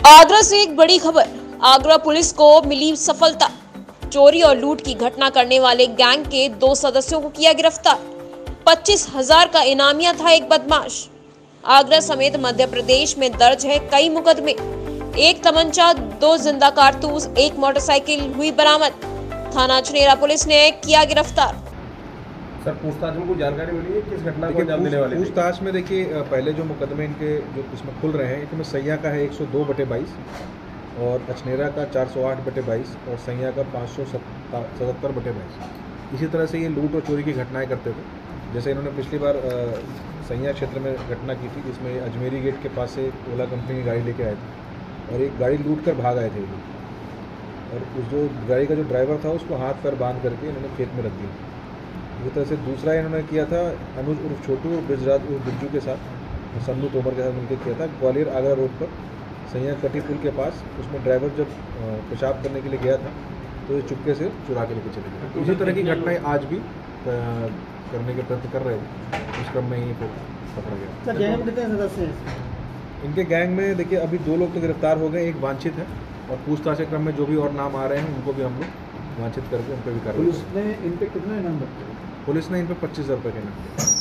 आगरा से एक बड़ी खबर। आगरा पुलिस को मिली सफलता। चोरी और लूट की घटना करने वाले गैंग के 2 सदस्यों को किया गिरफ्तार। 25,000 का इनामिया था एक बदमाश। आगरा समेत मध्य प्रदेश में दर्ज है कई मुकदमे। एक तमंचा, 2 जिंदा कारतूस, एक मोटरसाइकिल हुई बरामद। थाना अछनेरा पुलिस ने किया गिरफ्तार। सर, पूछताछ में कुछ जानकारी मिली है किस घटना को अंजाम देने वाले? पूछताछ में देखिए, पहले जो मुकदमे इनके जो इसमें खुल रहे हैं, इसमें सैया का है 102/22 और अछनेरा का 408/22 और सैया का 577/22। इसी तरह से ये लूट और चोरी की घटनाएं करते थे। जैसे इन्होंने पिछली बार सैया क्षेत्र में घटना की थी, जिसमें अजमेरी गेट के पास से ओला कंपनी की गाड़ी लेके आए थे और एक गाड़ी लूट कर भाग आए थे ये। और उस जो गाड़ी का जो ड्राइवर था उसको हाथ पैर बांध करके इन्होंने खेत में रख दिया। इसी तरह से दूसरा इन्होंने किया था अनुज उर्फ छोटू और ब्रिजराज उर्फ बिज्जू के साथ, सन्नू तोमर के साथ मिलकर किया था ग्वालियर आगरा रोड पर सैया कटी पुल के पास। उसमें ड्राइवर जब पेशाब करने के लिए गया था तो ये चुपके से चुरा के लेके चले गए। इसी तरह की घटनाएं आज भी करने के प्रयत्न कर रहे थे, उस क्रम में ही पकड़ा गया। गैंग में कितने सदस्य हैं? इनके गैंग में देखिए अभी 2 लोग तो गिरफ्तार हो गए, एक वांछित है और पूछताछ के क्रम में जो भी और नाम आ रहे हैं उनको भी हम लोग वांछित करके उन पर भी कार्रवाई। पुलिस ने इन पे कितना इनाम रखा है? पुलिस ने इन पर 25,000 रुपये के इनाम दिया।